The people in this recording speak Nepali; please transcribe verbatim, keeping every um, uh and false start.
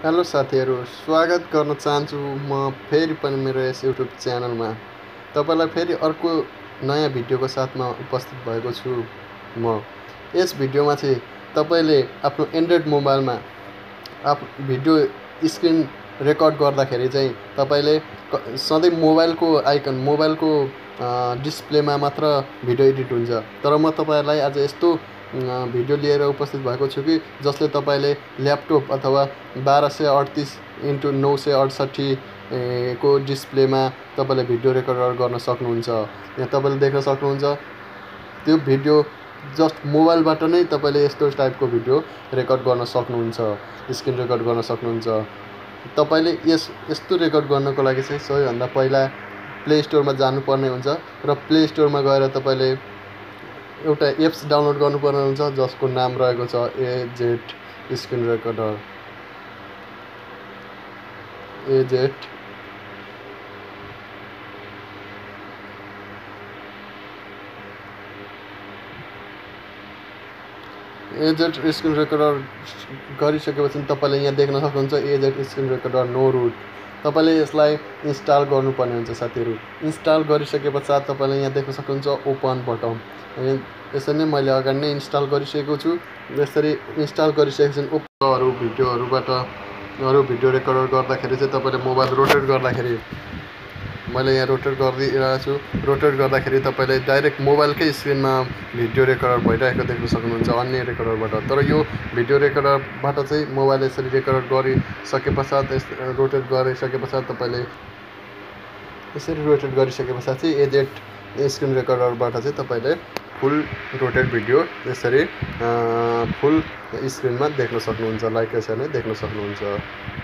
हेलो साथीहरु, स्वागत गर्न चाहन्छु म फेरि पनि मेरो यस युट्युब च्यानलमा। तपाईलाई फेरि अर्को नयाँ भिडियोको साथमा उपस्थित भएको छु म। यस भिडियोमा चाहिँ तपाईले आफ्नो एन्ड्रोइड मोबाइलमा आप भिडियो स्क्रिन रेकर्ड गर्दाखेरि चाहिँ तपाईले सधैँ मोबाइलको आइकन मोबाइलको डिस्प्लेमा मात्र भिडियो एडिट हुन्छ। तर म तपाईहरुलाई आज यस्तो भिडियो लिएर उपस्थित भएको छु कि जसले तपाईले ल्यापटप अथवा बाह्र सय अडतिस इन्टु नौ सय अडसट्ठी को डिस्प्लेमा तपाईले भिडियो रेकर्ड गर्न सक्नुहुन्छ। यहाँ तपाईले देख्न सक्नुहुन्छ त्यो भिडियो जस्ट मोबाइलबाट नै तपाईले यस्तो टाइपको भिडियो रेकर्ड गर्न सक्नुहुन्छ, स्क्रिन रेकर्ड गर्न सक्नुहुन्छ। तपाईले यस यस्तो रेकर्ड गर्नको लागि चाहिँ सबैभन्दा पहिला प्ले स्टोरमा जानुपर्ने हुन्छ र प्ले स्टोरमा गएर तपाईले एउटा एप्स डाउनलोड गर्नुपर्ने हुन्छ जसको नाम रहेको छ A Z screen recorder. A Z A Z screen recorder गरिसकेपछि तपाईले यहाँ देख्न सक्नुहुन्छ A Z screen recorder no root. तपाईले यसलाई इन्स्टल गर्नुपर्ने हुन्छ साथीहरु। इन्स्टल गरिसके पश्चात तपाईले यहाँ देख्न सक्नुहुन्छ ओपन बटन। यसरी नै मैले अगाडि नै इन्स्टल गरिसकेको छु। यसरी इन्स्टल गरिसकेपछि अरू भिडियोहरुबाट अरू भिडियो रेकर्ड गर्दाखेरि चाहिँ तपाईले मोबाइल रोटेट गर्दाखेरि मैले यहाँ रोटेट गरिरहेको छु। रोटेट गर्दाखेरि तपाईले डाइरेक्ट मोबाइलकै स्क्रिनमा भिडियो रेकर्डर भइरहेको देख्न सक्नुहुन्छ अन्य रेकर्डरबाट। तर यो भिडियो रेकर्डरबाट चाहिँ मोबाइल यसरी रेकर्ड गरिसके पश्चात रोटेट गरिसके पश्चात तपाईले यसरी रोटेट गरिसके पश्चात चाहिँ एजेड स्क्रिन रेकर्डरबाट चाहिँ तपाईले फुल रोटेट भिडियो यसरी फुल स्क्रिनमा देख्न सक्नुहुन्छ। लाइक यसरी नै देख्न सक्नुहुन्छ।